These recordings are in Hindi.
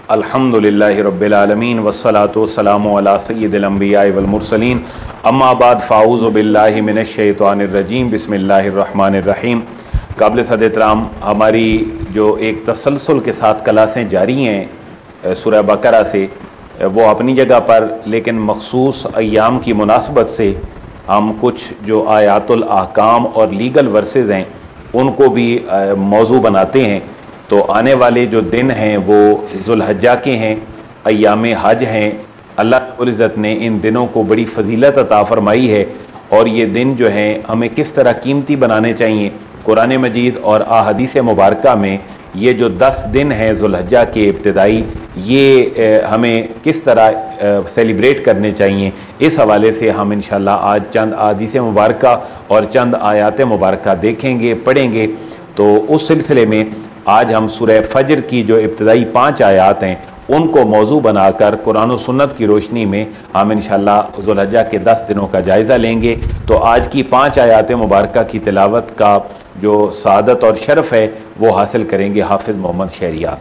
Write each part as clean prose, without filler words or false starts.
अल्हम्दुलिल्लाहि रब्बिल आलमीन वस्सलातु वस्सलामु अला सय्यिदिल अंबिया वल मुरसलीन अम्मा बाद फ़ाऊज़ु बिल्लाहि मिनश शैतानिर रजीम बिस्मिल्लाहिर रहमानिर रहीम। काबिल सद एहतराम, हमारी जो एक तसलसल के साथ क्लासें जारी हैं सूरह बकरा से, वो अपनी जगह पर, लेकिन मखसूस अय्याम की मुनासबत से हम कुछ जो आयातुल अहकाम और लीगल वर्सेस हैं उनको भी मौजू बनाते हैं। तो आने वाले जो दिन हैं वो ज़ुल्हज्जा के हैं, अय्याम हज हैं। अल्लाह रब्बुल इज़्ज़त ने इन दिनों को बड़ी फ़जीलत अता फ़रमाई है और ये दिन जो हैं हमें किस तरह कीमती बनाने चाहिए। कुरान मजीद और अहादीस मुबारका में ये जो 10 दिन हैं ज़ुल्हज्जा के इब्तिदाई, ये हमें किस तरह सेलिब्रेट करने चाहिए, इस हवाले से हम इंशाअल्लाह आज चंद अहादीस मुबारका और चंद आयात मुबारका देखेंगे, पढ़ेंगे। तो उस सिलसिले में आज हम सूरह फजर की जो इब्तिदाई 5 आयात हैं उनको मौजू बनाकर कुरान और सुन्नत की रोशनी में हम इंशाअल्लाह ज़ुल्हज्जा के 10 दिनों का जायज़ा लेंगे। तो आज की 5 आयात मुबारका की तिलावत का जो सादत और शरफ़ है वो हासिल करेंगे हाफिज़ मोहम्मद शहरियार।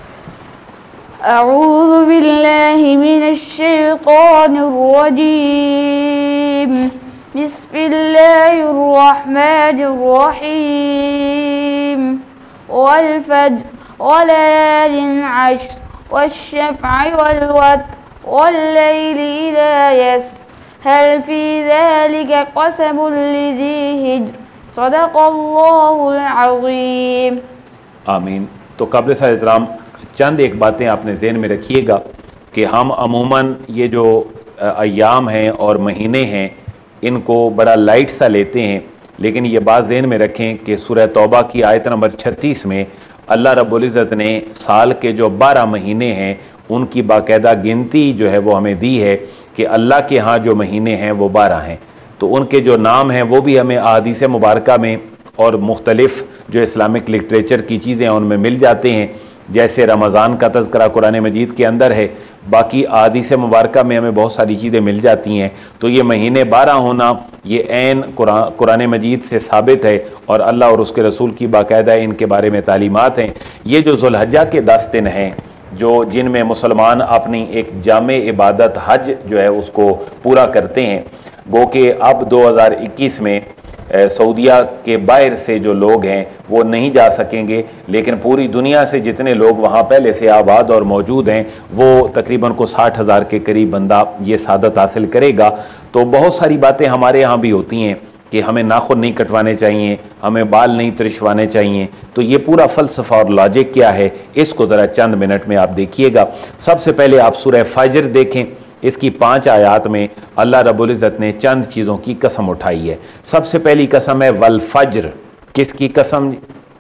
अऊज़ु बिल्लाहि मिनश शैतानिर रजीम, बिस्मिल्लाहिर रहमानिर रहीम, वल फज्र वलयालिन अश्र वश्शफ़अ वल वत्र वल्लैलि इज़ा यस्र हल फ़ी ज़ालिका क़समुल लिज़ी हिज्र सदक़ल्लाहुल अज़ीम। आमीन। तो काबिल एहतराम, चंद एक बातें आपने ज़हन में रखिएगा कि हम अमूमन ये जो अय्याम हैं और महीने हैं इनको बड़ा लाइट सा लेते हैं, लेकिन ये बात ज़हन में रखें कि सूरह तौबा की आयत नंबर 36 में अल्लाह रब्बुल इज़्ज़त ने साल के जो 12 महीने हैं उनकी बाकायदा गिनती जो है वो हमें दी है कि अल्लाह के यहाँ जो महीने हैं वो 12 हैं। तो उनके जो नाम हैं वो भी हमें अहादीस मुबारका में और मुख्तलिफ़ जो इस्लामिक लिटरेचर की चीज़ें हैं उनमें मिल जाते हैं। जैसे रमज़ान का तज़किरा कुरान मजीद के अंदर है, बाकी अहादीस मुबारका में हमें बहुत सारी चीज़ें मिल जाती हैं। तो ये महीने 12 होना ये ऐन कुरान मजीद से साबित है और अल्लाह और उसके रसूल की बाकायदा इनके बारे में तालीमात हैं। ये जो ज़ुल्हज्जा के 10 दिन हैं जो जिनमें मुसलमान अपनी एक जामे इबादत हज जो है उसको पूरा करते हैं, गो कि अब 2021 में सऊदिया के बाहर से जो लोग हैं वो नहीं जा सकेंगे, लेकिन पूरी दुनिया से जितने लोग वहाँ पहले से आबाद और मौजूद हैं वो तकरीबन को 60,000 के करीब बंदा ये सादत हासिल करेगा। तो बहुत सारी बातें हमारे यहाँ भी होती हैं कि हमें नाखून नहीं कटवाने चाहिए, हमें बाल नहीं त्रिशवाने चाहिए। तो ये पूरा फ़लसफ़ा और लॉजिक क्या है, इसको ज़रा चंद मिनट में आप देखिएगा। सबसे पहले आप सूरह फजर देखें। इसकी 5 आयात में अल्लाह रब्बुल इज़्ज़त ने चंद चीज़ों की कसम उठाई है। सबसे पहली कसम है वल फज्र। किसकी कसम?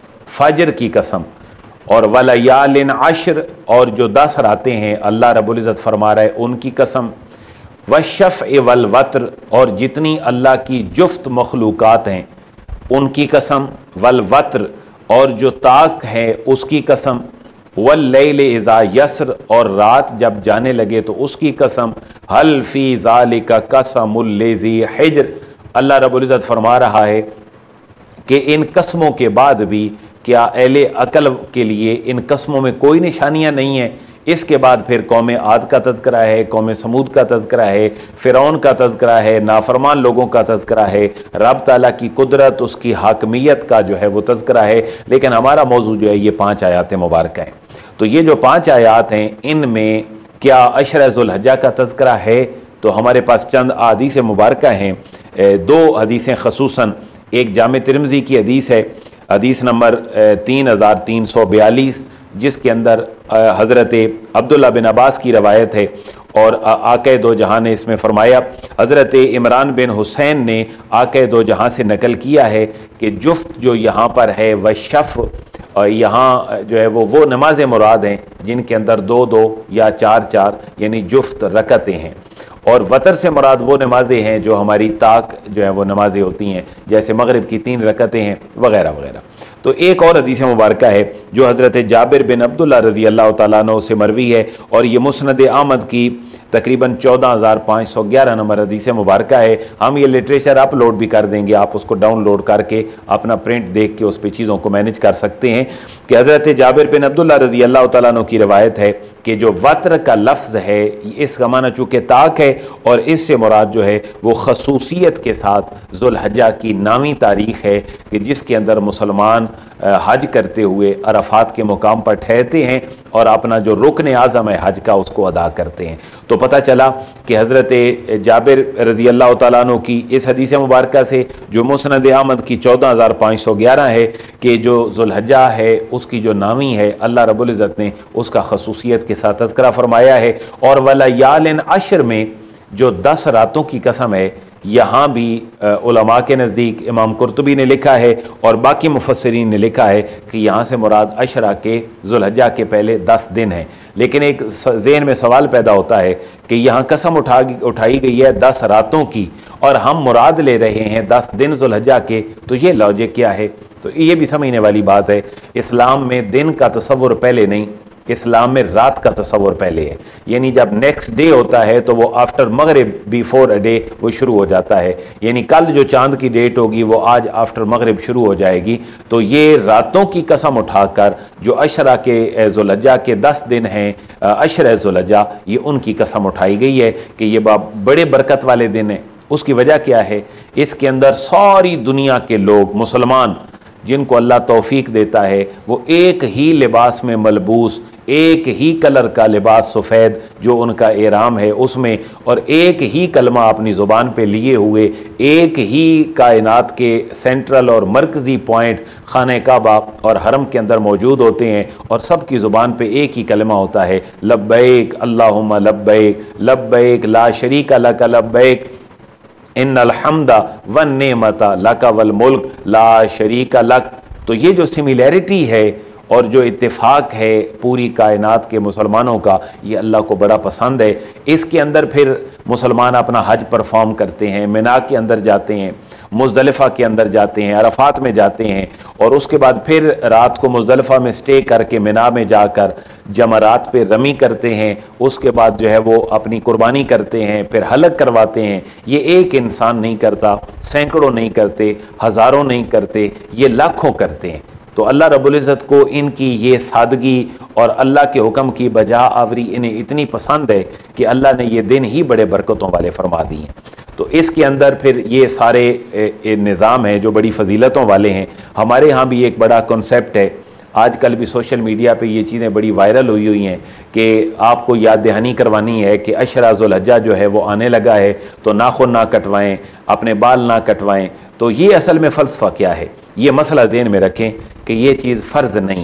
फजर की कसम। और वलयालिन अश्र, और जो 10 रातें हैं अल्लाह रब्बुल इज़्ज़त फरमा रहा है उनकी कसम। वश्शफ़अ वल वत्र, और जितनी अल्लाह की जुफ्त मखलूक़ात हैं उनकी कसम। वल वत्र, और जो ताक है उसकी कसम। वल्लैल इज़ा यस्र, और रात जब जाने लगे तो उसकी कसम। हल फ़ी ज़ालिका क़समुल लिज़ी हिज्र, अल्लाह रब्बुल इज़्ज़त फरमा रहा है कि इन कसमों के बाद भी क्या अहले अकल के लिए इन कसमों में कोई निशानियां नहीं है। इसके बाद फिर कौम आद का तज़किरा है, कौम समूद का तज़किरा है, फ़िरौन का तज़किरा है, नाफरमान लोगों का तज़किरा है, रब ताला की कुदरत, उसकी हाकमियत का जो है वो तज़किरा है। लेकिन हमारा मौजू जो है ये 5 आयात मुबारक हैं। तो ये जो 5 आयात हैं इनमें क्या अशर ज़ुल्हज्जा का तज़किरा है? तो हमारे पास चंद अहादीस मुबारका हैं। 2 हदीसें खसूसन, एक जामे तिरमिज़ी की हदीस है, हदीस नंबर 3342, जिसके अंदर हज़रत अब्दुल्ला बिन अब्बास की रवायत है और आक़ा दो जहां ने इसमें फ़रमाया, हज़रत इमरान बिन हुसैन ने आक़ा दो जहां से नकल किया है कि जुफ्त जो यहाँ पर है वह शफ़, और यहाँ जो है वो नमाज़ें मुराद हैं जिनके अंदर 2-2 या 4-4 यानी जुफ्त रकतें हैं। और वतर से मुराद वो नमाज़ें हैं जो हमारी ताक जो है वो नमाज़ें होती हैं, जैसे मगरिब की 3 रकतें हैं वगैरह वगैरह। तो एक और हदीस मुबारका है जो हज़रत जाबिर बिन अब्दुल्ला रज़ी अल्लाह तआला अन्हु से मरवी है और ये मुस्नद अहमद की तकरीबन 14,511 नंबर हदीस मुबारक है। हम ये लिटरेचर अपलोड भी कर देंगे, आप उसको डाउनलोड करके अपना प्रिंट देख के उस पर चीज़ों को मैनेज कर सकते हैं कि हज़रत जाबिर बिन अब्दुल्लाह रज़ी अल्लाह तआला अन्हु की रवायत है कि जो वत्र का लफ्ज़ है इसका माना चूँकि ताक है और इससे मुराद जो है वो खसूसियत के साथ ज़ुल्हज्जा की नामी तारीख़ है कि जिसके अंदर मुसलमान हज करते हुए अरफात के मुकाम पर ठहरते हैं और अपना जो रुकन आज़म है हज का उसको अदा करते हैं। तो पता चला कि हज़रत जाबिर रज़ी अल्लाह तआला अन्हु की इस हदीस मुबारक से जो मुस्नद अहमद की 14,511 है कि जो ज़ुल्हज्जा है उसकी जो नामी है अल्लाह रब्बुल इज़्ज़त ने उसका खसूसियत के साथ तज़किरा फरमाया है। और वलयालिन अश्र में जो 10 रातों की कसम है, यहाँ भी उलमा के नज़दीक इमाम कुर्तुबी ने लिखा है और बाकी मुफस्सिरीन ने लिखा है कि यहाँ से मुराद अशरा के ज़ुल्हज्जा के पहले 10 दिन हैं। लेकिन एक ज़हन में सवाल पैदा होता है कि यहाँ कसम उठाई गई है 10 रातों की और हम मुराद ले रहे हैं 10 दिन ज़ुल्हज्जा के, तो ये लॉजिक क्या है? तो ये भी समझने वाली बात है। इस्लाम में दिन का तसव्वुर पहले नहीं, इस्लाम में रात का तसव्वुर पहले है। यानी जब नेक्स्ट डे होता है तो वो आफ्टर मगरिब बिफोर अ डे वो शुरू हो जाता है। यानी कल जो चांद की डेट होगी वो आज आफ्टर मगरिब शुरू हो जाएगी। तो ये रातों की कसम उठाकर जो अशरा के ज़ुल्हज्जा के 10 दिन हैं, अशरा ज़ुल्हज्जा, ये उनकी कसम उठाई गई है कि ये बड़े बरकत वाले दिन हैं। उसकी वजह क्या है? इसके अंदर सारी दुनिया के लोग मुसलमान जिनको अल्लाह तौफीक देता है वो एक ही लिबास में मलबूस, एक ही कलर का लिबास सफ़ेद जो उनका एहराम है उसमें, और एक ही कलमा अपनी ज़ुबान पे लिए हुए, एक ही कायनात के सेंट्रल और मरकज़ी पॉइंट खाने काबा और हरम के अंदर मौजूद होते हैं और सब की ज़ुबान पे एक ही कलमा होता है, लब्बैक अल्लाहुम्मा लब्बैक लब्बैक ला शरीका लक लब्बैक इन्नल हम्दा वन नेमता लका वल मुल्क ला शरीका लक। तो ये जो सिमिलैरिटी है और जो इत्तेफाक है पूरी कायनात के मुसलमानों का, ये अल्लाह को बड़ा पसंद है। इसके अंदर फिर मुसलमान अपना हज परफॉर्म करते हैं, मिना के अंदर जाते हैं, मुज़दलिफ़ा के अंदर जाते हैं, अरफात में जाते हैं और उसके बाद फिर रात को मुज़दलिफ़ा में स्टे करके मिना में जाकर जमरात पे रमी करते हैं। उसके बाद जो है वो अपनी कुर्बानी करते हैं, फिर हलक करवाते हैं। ये एक इंसान नहीं करता, सैकड़ों नहीं करते, हज़ारों नहीं करते, ये लाखों करते हैं। तो अल्लाह रब्बुल इज़्ज़त को इनकी ये सादगी और अल्लाह के हुक्म की बजा आवरी इन्हें इतनी पसंद है कि अल्लाह ने ये दिन ही बड़े बरकतों वाले फरमा दिए हैं। तो इसके अंदर फिर ये सारे निज़ाम हैं जो बड़ी फजीलतों वाले हैं। हमारे यहाँ भी एक बड़ा कॉन्सेप्ट है, आजकल भी सोशल मीडिया पे ये चीज़ें बड़ी वायरल हुई हैं कि आपको याद दहानी करवानी है कि अशरा ज़ुल्हज्जा जो है वो आने लगा है तो नाखून ना कटवाएं, अपने बाल ना कटवाएं। तो ये असल में फ़लसफ़ा क्या है, ये मसला ज़हन में रखें कि ये चीज़ फ़र्ज़ नहीं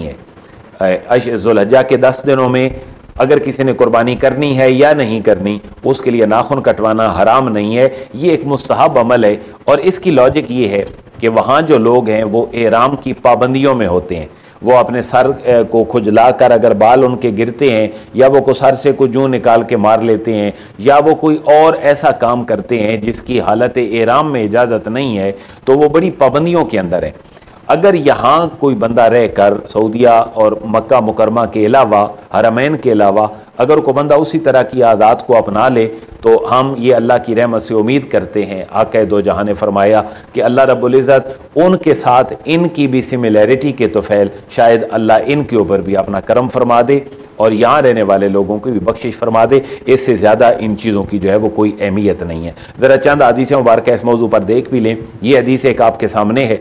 है। ज़ुल्हज्जा के 10 दिनों में अगर किसी ने कुर्बानी करनी है या नहीं करनी, उसके लिए नाखून कटवाना हराम नहीं है, ये एक मुस्तहब अमल है। और इसकी लॉजिक ये है कि वहाँ जो लोग हैं वो एहराम की पाबंदियों में होते हैं, वो अपने सर को खुजला कर अगर बाल उनके गिरते हैं या वो को सर से कोई जूं निकाल के मार लेते हैं या वो कोई और ऐसा काम करते हैं जिसकी हालत एहराम में इजाज़त नहीं है, तो वो बड़ी पाबंदियों के अंदर है। अगर यहाँ कोई बंदा रहकर सऊदिया और मक्का मुकरमा के अलावा, हरमैन के अलावा अगर कोई बंदा उसी तरह की आज़ाद को अपना ले तो हम ये अल्लाह की रहमत से उम्मीद करते हैं। आक़ा दो जहां ने फरमाया कि अल्लाह रब्बुल इज़्ज़त उनके साथ इनकी भी सिमिलैरिटी के तोफ़ैल शायद अल्लाह इनके ऊपर भी अपना करम फरमा दे और यहाँ रहने वाले लोगों को भी बख्शिश फरमा दे। इससे ज़्यादा इन चीज़ों की जो है वो कोई अहमियत नहीं है। ज़रा चंद हदीस मुबारक इस मौजू पर देख भी लें। ये हदीस एक आपके सामने है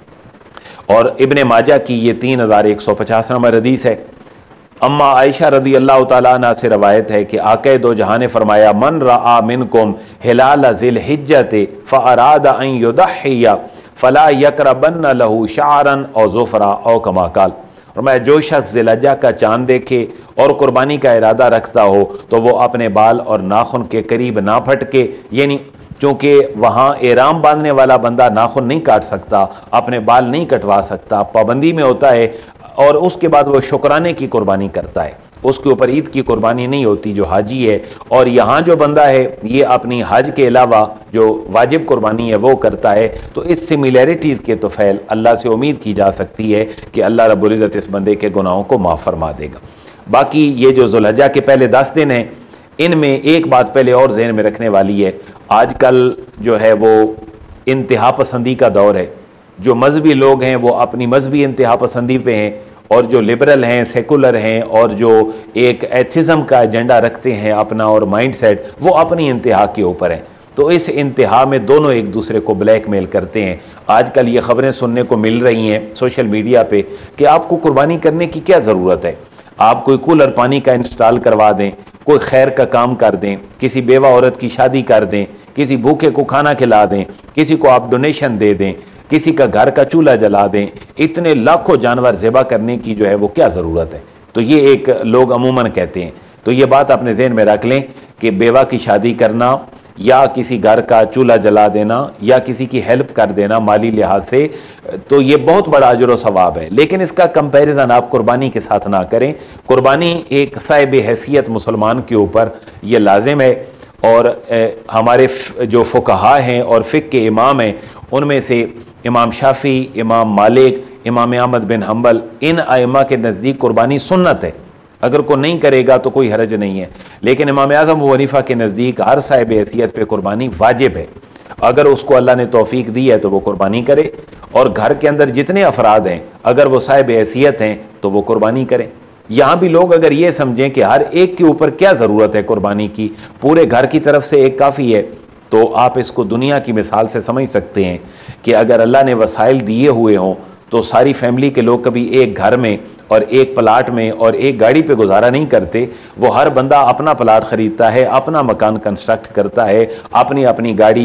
और इब्ने माजा की ये 3150 नंबर हदीस है। अम्मा आयशा रदी अल्लाह तआला अन्हा से रवायत है कि आक़ा दो जहां ने फरमाया, मन रआ मिनकुम हिलाल ज़िल हिज्जति फ़अरादा अन युदहिया फ़ला यक़रबन्न लहू शारन औ ज़ुफ़रा औ कमा क़ाल। और मैं जो शख्स ज़िलहज्जा का चाँद देखे और कुर्बानी का इरादा रखता हो तो वो अपने बाल और नाखून के करीब ना फटके, यानी क्योंकि वहाँ एहराम बांधने वाला बंदा नाखून नहीं काट सकता, अपने बाल नहीं कटवा सकता, पाबंदी में होता है। और उसके बाद वो शुक्राने की कुर्बानी करता है, उसके ऊपर ईद की कुर्बानी नहीं होती जो हाजी है। और यहाँ जो बंदा है ये अपनी हज के अलावा जो वाजिब कुर्बानी है वो करता है। तो इस सिमिलैरिटीज़ के तोफ़ैल अल्लाह से उम्मीद की जा सकती है कि अल्लाह रब्बुल इज़्ज़त इस बंदे के गुनाहों को माफ़ फरमा देगा। बाकी ये जो ज़ुल्हज्जा के पहले 10 दिन हैं इनमें एक बात पहले और जहन में रखने वाली है, आजकल जो है वो इंतहा पसंदी का दौर है। जो मजहबी लोग हैं वो अपनी मजहबी इंतहा पसंदी पे हैं, और जो लिबरल हैं, सेकुलर हैं, और जो एक एथिज्म का एजेंडा रखते हैं अपना और माइंड सेट, वो अपनी इंतहा के ऊपर हैं। तो इस इंतहा में दोनों एक दूसरे को ब्लैकमेल करते हैं। आजकल ये खबरें सुनने को मिल रही हैं सोशल मीडिया पे कि आपको कुर्बानी करने की क्या ज़रूरत है, आप कोई कूलर पानी का इंस्टॉल करवा दें, कोई खैर का काम कर दें, किसी बेवा औरत की शादी कर दें, किसी भूखे को खाना खिला दें, किसी को आप डोनेशन दे दें, किसी का घर का चूल्हा जला दें, इतने लाखों जानवर ज़िबा करने की जो है वो क्या ज़रूरत है। तो ये एक लोग अमूमन कहते हैं। तो ये बात अपने जहन में रख लें कि बेवा की शादी करना या किसी घर का चूल्हा जला देना या किसी की हेल्प कर देना माली लिहाज से, तो ये बहुत बड़ा अजर व सवाब है। लेकिन इसका कंपैरिजन आप कुर्बानी के साथ ना करें। कुर्बानी एक साहिब हैसियत मुसलमान के ऊपर ये लाजिम है, और हमारे जो फुकहा हैं और फ़िक़्ह के इमाम हैं उनमें से इमाम शाफ़ी, इमाम मालिक, इमाम अहमद बिन हम्बल, इन आइमा के नज़दीक कुर्बानी सुन्नत है। अगर कोई नहीं करेगा तो कोई हरज नहीं है। लेकिन इमाम आज़म अबू हनीफा के नज़दीक हर साहिब हैसियत पे कुर्बानी वाजिब है। अगर उसको अल्लाह ने तौफीक दी है तो वो कुर्बानी करे, और घर के अंदर जितने अफराद हैं अगर वो साहिब हैसियत हैं तो वो कुर्बानी करें। यहाँ भी लोग अगर ये समझें कि हर एक के ऊपर क्या ज़रूरत है कुर्बानी की, पूरे घर की तरफ से एक काफ़ी है, तो आप इसको दुनिया की मिसाल से समझ सकते हैं कि अगर अल्लाह ने वसाइल दिए हुए हों तो सारी फैमिली के लोग कभी एक घर में और एक प्लाट में और एक गाड़ी पे गुजारा नहीं करते। वो हर बंदा अपना प्लाट ख़रीदता है, अपना मकान कंस्ट्रक्ट करता है, अपनी अपनी गाड़ी,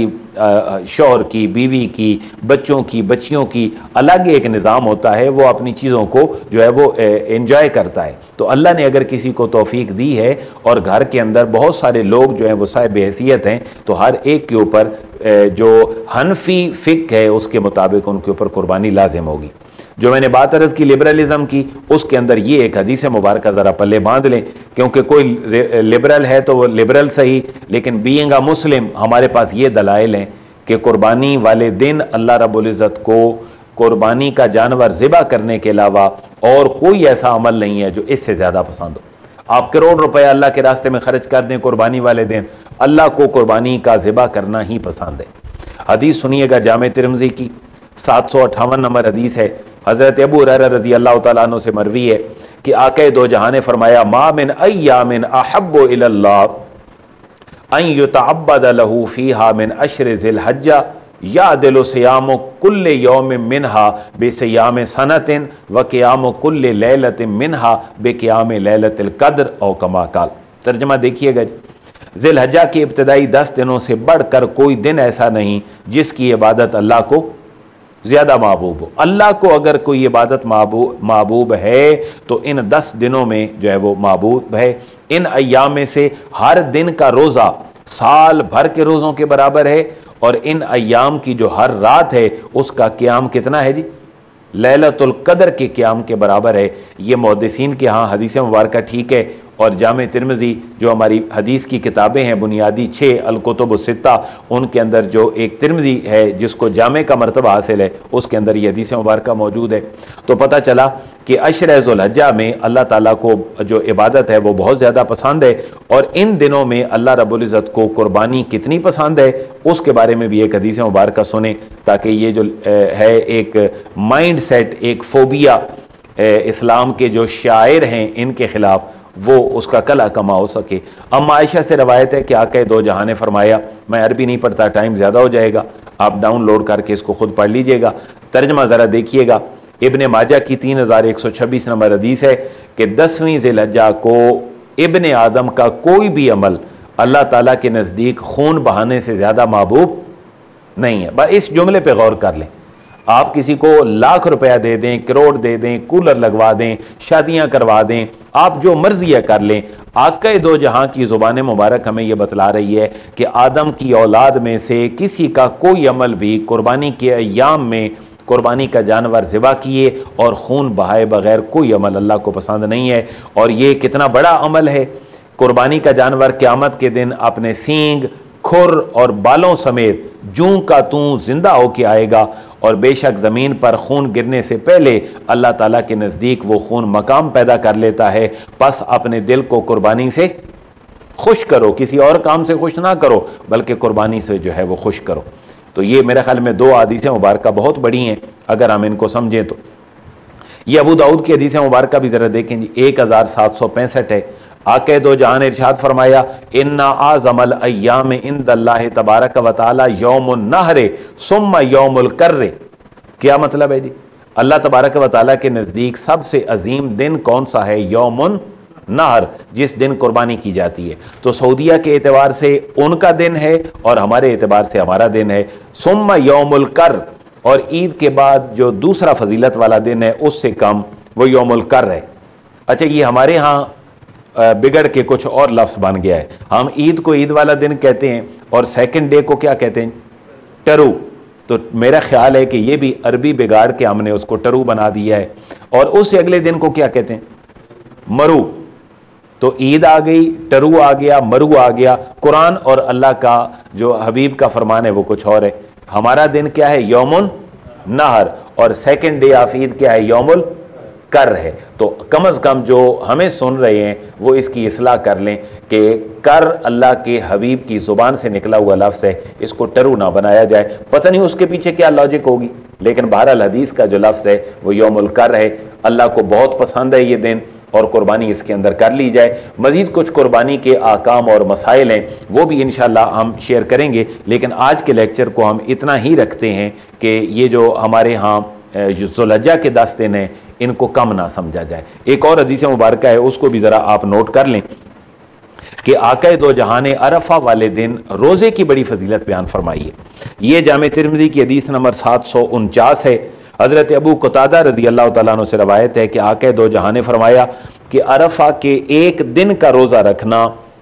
शौहर की, बीवी की, बच्चों की, बच्चियों की, अलग एक निज़ाम होता है। वो अपनी चीज़ों को जो है वो एंजॉय करता है। तो अल्लाह ने अगर किसी को तौफीक दी है और घर के अंदर बहुत सारे लोग जो हैं वो साहिब हैसियत हैं, तो हर एक के ऊपर जो हनफी फ़िक़्ह है उसके मुताबिक उनके ऊपर कुर्बानी लाजिम होगी। जो मैंने बात अर्ज़ की लिबरलिज़म की, उसके अंदर ये एक हदीस मुबारक ज़रा पल्ले बांध लें, क्योंकि कोई लिबरल है तो वो लिबरल सही, लेकिन बीइंग अ मुस्लिम हमारे पास ये दलाइल हैं कि कुर्बानी वाले दिन अल्लाह रब्बुल इज़्ज़त को कुर्बानी का जानवर ज़िबा करने के अलावा और कोई ऐसा अमल नहीं है जो इससे ज़्यादा पसंद हो। आप करोड़ रुपए अल्लाह के रास्ते में खर्च कर दें कुर्बानी वाले दिन, अल्लाह को कुर्बानी का ज़िबा करना ही पसंद है। हदीस सुनिएगा, जामे तिरमिज़ी की 758 नंबर हदीस है। हज़रत अबू हुरैरा रज़ी अल्लाह तआला अन्हु से मरवी है कि आक़ा दो जहां ने फरमाया, मा मिन अय्यामिन अहब्बु इलल्लाह अन युतअब्बद लहू फीहा मिन अश्र ज़िल हज्जा यादिलु सियामु कुल्लि यौमिन मिनहा बिसियामि सनतिन व क़ियामु कुल्लि लैलतिन मिनहा बिक़ियामि लैलतिल क़द्र औ कमा क़ाल। तर्जुमा देखिएगा, ज़िल हज्जा के इब्तदाई 10 दिनों से बढ़कर कोई दिन ऐसा नहीं जिसकी इबादत अल्लाह को ज़्यादा महबूब हो। अल्लाह को अगर कोई इबादत महबूब है तो इन 10 दिनों में जो है वो महबूब है। इन अय्याम में से हर दिन का रोज़ा साल भर के रोज़ों के बराबर है, और इन अय्याम की जो हर रात है उसका क़याम कितना है जी, लैलतुल क़द्र के क़याम के बराबर है। ये मुहद्दिसीन के यहाँ हदीस मुबारक ठीक है। और जामे तिरमिज़ी जो हमारी हदीस की किताबें हैं बुनियादी 6 अल-कुतुब सित्ता, उनके अंदर जो एक तिरमिज़ी है जिसको जामे का मर्तबा हासिल है, उसके अंदर ये हदीस मुबारक मौजूद है। तो पता चला कि अशर ज़ुल्हज्जा में अल्लाह ताला को जो इबादत है वो बहुत ज़्यादा पसंद है, और इन दिनों में अल्लाह रब्बुल इज़्ज़त को कुर्बानी कितनी पसंद है उसके बारे में भी एक हदीस मुबारक सुने, ताकि ये जो है एक माइंड सेट, एक फोबिया इस्लाम के जो शायर हैं इनके ख़िलाफ़, वो उसका कला कमा हो सके। अम्मा आयशा से रवायत है कि आक़ा दो जहां ने फरमाया, मैं अरबी नहीं पढ़ता, टाइम ज़्यादा हो जाएगा, आप डाउनलोड करके इसको खुद पढ़ लीजिएगा। तर्जमा ज़रा देखिएगा, इब्ने माजा की 3126 नंबर हदीस है कि 10वीं ज़िलहज्जा को इब्ने आदम का कोई भी अमल अल्लाह ताला के नज़दीक खून बहाने से ज़्यादा महबूब नहीं है। बस इस जुमले पर गौर कर लें। आप किसी को लाख रुपया दे दें, करोड़ दे दें, कूलर लगवा दें, शादियां करवा दें, आप जो मर्जी है कर लें, आक़ा दो जहां की ज़ुबान मुबारक हमें यह बतला रही है कि आदम की औलाद में से किसी का कोई अमल भी कुर्बानी के अय्याम में कुर्बानी का जानवर ज़िबा किए और खून बहाए बगैर कोई अमल अल्लाह को पसंद नहीं है। और ये कितना बड़ा अमल है। कुर्बानी का जानवर क़यामत के दिन अपने सींग, खुर और बालों समेत जूं का तूं जिंदा होके आएगा, और बेशक ज़मीन पर खून गिरने से पहले अल्लाह ताला के नज़दीक वो खून मकाम पैदा कर लेता है। बस अपने दिल को कुर्बानी से खुश करो, किसी और काम से खुश ना करो बल्कि कुर्बानी से जो है वो खुश करो। तो ये मेरे ख्याल में 2 हदीसें मुबारक बहुत बड़ी हैं अगर हम इनको समझें तो। ये अबू दाऊद की हदीस मुबारक भी ज़रा देखें जी, 1765 है। आके दो जहां ने इरशाद फरमाया, इन्ना आज़मल अय्याम इंदल्लाहि तबारक व तआला यौमुन नहरे सुम्मा यौमुल कर्रे। क्या मतलब है जी? अल्लाह तबारक व तआला के नज़दीक सबसे अजीम दिन कौन सा है? यौमुन नहर, जिस दिन कुर्बानी की जाती है। तो सऊदिया के एतबार से उनका दिन है और हमारे एतबार से हमारा दिन है। सुम्मा यौमुल कर, और ईद के बाद जो दूसरा फजीलत वाला दिन है उससे कम, वो यौमुल कर है। अच्छा, ये हमारे यहाँ बिगड़ के कुछ और लफ्ज़ बन गया है। हम ईद को ईद वाला दिन कहते हैं और सेकंड डे को क्या कहते हैं? टरू। तो मेरा ख्याल है कि ये भी अरबी बिगाड़ के हमने उसको टरू बना दिया है। और उससे अगले दिन को क्या कहते हैं? मरू। तो ईद आ गई, टरू आ गया, मरू आ गया। कुरान और अल्लाह का जो हबीब का फरमान है वो कुछ और है। हमारा दिन क्या है? यौमुन नहर, और सेकंड डे ऑफ ईद क्या है? यौमुल कर है। तो कम अज़ कम जो हमें सुन रहे हैं वो इसकी इस्लाह कर लें कि कर अल्लाह के हबीब की ज़ुबान से निकला हुआ लफ्ज़ है, इसको टरू ना बनाया जाए। पता नहीं उसके पीछे क्या लॉजिक होगी, लेकिन बहरहाल हदीस का जो लफ्ज़ है वो यौमुल कर है। अल्लाह को बहुत पसंद है ये दिन और कुर्बानी इसके अंदर कर ली जाए। मज़ीद कुछ कुर्बानी के आकाम और मसाइल हैं, वो भी इंशाअल्लाह हम शेयर करेंगे, लेकिन आज के लेक्चर को हम इतना ही रखते हैं कि ये जो हमारे यहाँ ज़ुल्हिज्जा के 10 दिन हैं इनको कम ना समझा जाए। एक और हदीस मुबारक है, उसको भी ज़रा आप नोट कर लें कि आक़ा दो जहां ने अरफा वाले दिन रोज़े की बड़ी फजीलत बयान फरमाई है। ये जामे तिरमिज़ी की हदीस नंबर 749 है। हज़रत अबू क़तादा रज़ी अल्लाह तआला अन्हु से रवायत है कि आक़ा दो जहां ने फरमाया कि अरफा के एक दिन का रोज़ा रखना,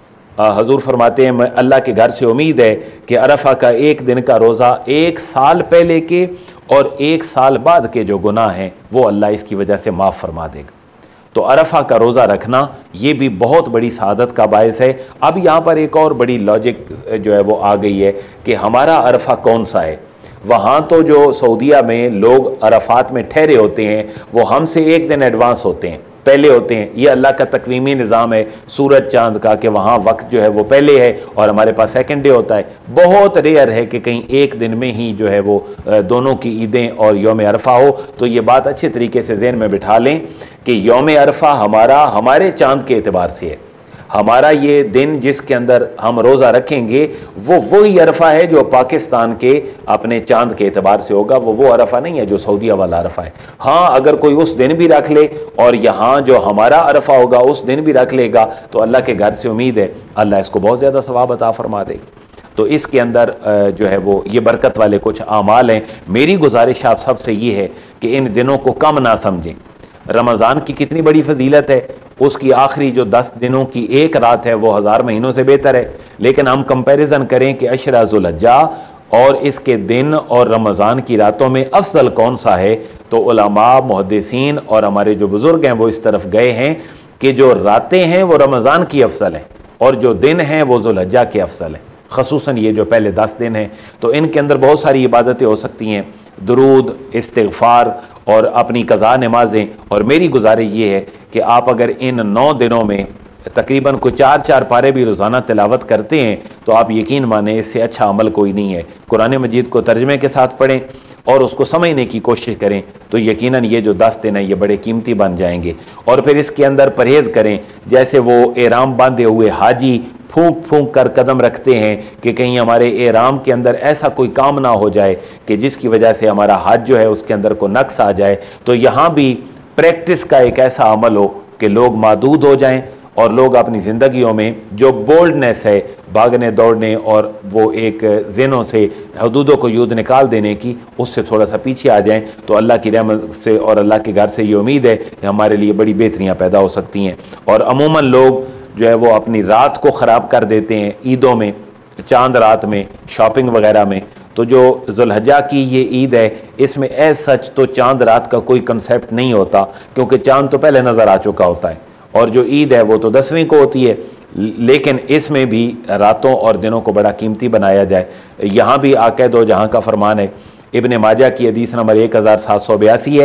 हजूर फरमाते हैं, मैं अल्लाह के घर से उम्मीद है कि अरफा का एक दिन का रोज़ा 1 साल पहले के और 1 साल बाद के जो गुनाह हैं वो अल्लाह इसकी वजह से माफ़ फरमा देगा। तो अरफा का रोज़ा रखना ये भी बहुत बड़ी सआदत का बायस है। अब यहाँ पर एक और बड़ी लॉजिक जो है वो आ गई है कि हमारा अरफा कौन सा है। वहाँ तो जो सऊदिया में लोग अरफात में ठहरे होते हैं वो हमसे एक दिन एडवांस होते हैं, पहले होते हैं। ये अल्लाह का तकवीमी निज़ाम है सूरज चांद का कि वहाँ वक्त जो है वो पहले है और हमारे पास सेकंड डे होता है। बहुत रेयर है कि कहीं एक दिन में ही जो है वो दोनों की ईदें और यौम अरफा हो। तो ये बात अच्छे तरीके से ज़हन में बिठा लें कि यौम अरफा हमारे चांद के एतबार से है। हमारा ये दिन जिसके अंदर हम रोज़ा रखेंगे वो वही अरफा है जो पाकिस्तान के अपने चांद के एतबार से होगा। वो अरफा नहीं है जो सऊदीया वाला अरफा है। हाँ, अगर कोई उस दिन भी रख ले और यहाँ जो हमारा अरफा होगा उस दिन भी रख लेगा तो अल्लाह के घर से उम्मीद है अल्लाह इसको बहुत ज़्यादा सवाब अता फरमा देगा। तो इसके अंदर जो है वो ये बरकत वाले कुछ आमाल हैं। मेरी गुजारिश आप सबसे ये है कि इन दिनों को कम ना समझें। रमज़ान की कितनी बड़ी फजीलत है, उसकी आखिरी जो 10 दिनों की एक रात है वो 1000 महीनों से बेहतर है। लेकिन हम कंपैरिजन करें कि अशरा ज़ुल्हिज्जा और इसके दिन और रमज़ान की रातों में अफजल कौन सा है, तो उलमा, मुहद्दिसीन और हमारे जो बुज़ुर्ग हैं वो इस तरफ गए हैं कि जो रातें हैं वो रमज़ान की अफजल हैं और जो दिन हैं वो ज़ुल्हिज्जा के अफजल हैं। ख़ुसूसन ये जो पहले 10 दिन हैं तो इनके अंदर बहुत सारी इबादतें हो सकती हैं, दुरूद, इस्तिग़फ़ार और अपनी क़ज़ा नमाजें। और मेरी गुजारिश ये है कि आप अगर इन 9 दिनों में तकरीबन कोई 4-4 पारे भी रोज़ाना तिलावत करते हैं तो आप यकीन माने इससे अच्छा अमल कोई नहीं है। कुरान मजीद को तर्जमे के साथ पढ़ें और उसको समझने की कोशिश करें तो यकीनन ये जो 10 दिन हैं ये बड़े कीमती बन जाएंगे। और फिर इसके अंदर परहेज़ करें, जैसे वो एहराम बांधे हुए हाजी फूंक फूंक कर कदम रखते हैं कि कहीं हमारे एहराम के अंदर ऐसा कोई काम ना हो जाए कि जिसकी वजह से हमारा हज जो है उसके अंदर को नक्स आ जाए। तो यहाँ भी प्रैक्टिस का एक ऐसा अमल हो कि लोग मादूद हो जाएं और लोग अपनी ज़िंदगियों में जो बोल्डनेस है भागने दौड़ने और वो एक ज़हनों से हदूदों को यूद निकाल देने की, उससे थोड़ा सा पीछे आ जाएं तो अल्लाह की रहमत से और अल्लाह के घर से ये उम्मीद है कि हमारे लिए बड़ी बेहतरियाँ पैदा हो सकती हैं। और अमूमन लोग जो है वो अपनी रात को ख़राब कर देते हैं ईदों में, चांद रात में, शॉपिंग वगैरह में। तो जो ज़ुल्हिज्जा की ये ईद है इसमें एज सच तो चांद रात का कोई कंसेप्ट नहीं होता क्योंकि चांद तो पहले नज़र आ चुका होता है और जो ईद है वो तो 10वीं को होती है। लेकिन इसमें भी रातों और दिनों को बड़ा कीमती बनाया जाए। यहाँ भी आक़ा दो जहाँ का फरमान है। इब्ने माजा की हदीस नंबर 1782 है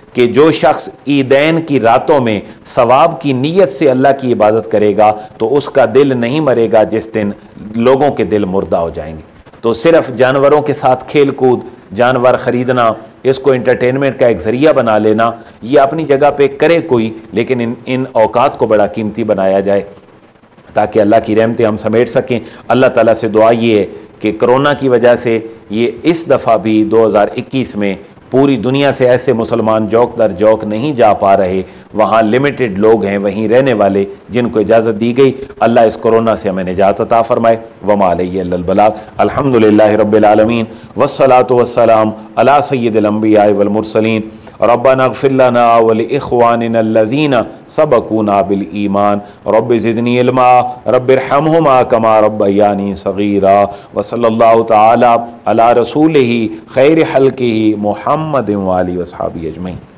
कि जो शख्स ईदैन की रातों में सवाब की नीयत से अल्लाह की इबादत करेगा तो उसका दिल नहीं मरेगा जिस दिन लोगों के दिल मुर्दा हो जाएंगे। तो सिर्फ जानवरों के साथ खेल कूद, जानवर ख़रीदना, इसको एंटरटेनमेंट का एक ज़रिया बना लेना, ये अपनी जगह पे करे कोई, लेकिन इन औकात को बड़ा कीमती बनाया जाए ताकि अल्लाह की रहमतें हम समेट सकें। अल्लाह ताला से दुआ ये है कि कोरोना की वजह से ये इस दफ़ा भी 2021 में पूरी दुनिया से ऐसे मुसलमान जौक दर जौक नहीं जा पा रहे, वहाँ लिमिटेड लोग हैं वहीं रहने वाले जिनको इजाज़त दी गई। अल्लाह इस कोरोना से हमें निजात अता फरमाए। वमा अलैहि इल्लल बलाग। अल्हम्दुलिल्लाहि रब्बिल आलमीन वस्सलातु वस्सलाम अला सय्यिदिल अंबिया वल मुरसलीन। रब्बना इग़फिर लना व लिइख़्वानिना अल्लज़ीना सबक़ूना बिल ईमान। रब्बि ज़िदनी इल्मा रब्बिरहमहुमा कमा रब्बयानी सग़ीरा। व सल्लल्लाहु तआला अला रसूलिही खैरि खल्क़िही मुहम्मदिन व आलिहि व अस्हाबिही अजमईन।